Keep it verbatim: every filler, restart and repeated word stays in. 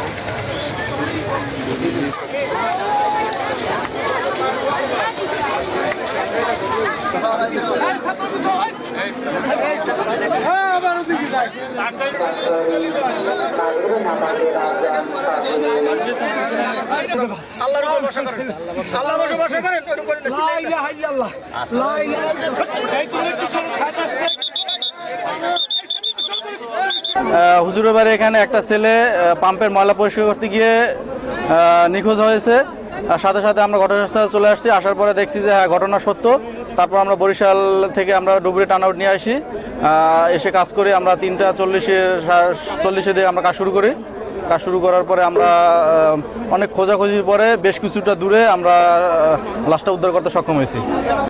হুজুরের বাড়ি এখানে একটা ছেলে পাম্পের ময়লা পরিষ্কার করতে গিয়ে নিখোঁজ হয়েছে। সাথে সাথে আমরা ঘটনাস্থলে চলে আসছি। আসার পরে দেখছি যে হ্যাঁ ঘটনা সত্য। তারপর আমরা বরিশাল থেকে আমরা ডুবুরি টার্ন আউট নিয়ে আসি, এসে কাজ করি। আমরা তিনটা চল্লিশে চল্লিশে দিয়ে আমরা কাজ শুরু করি। কাজ শুরু করার পরে আমরা অনেক খোঁজাখুঁজির পরে বেশ কিছুটা দূরে আমরা লাশটা উদ্ধার করতে সক্ষম হয়েছি।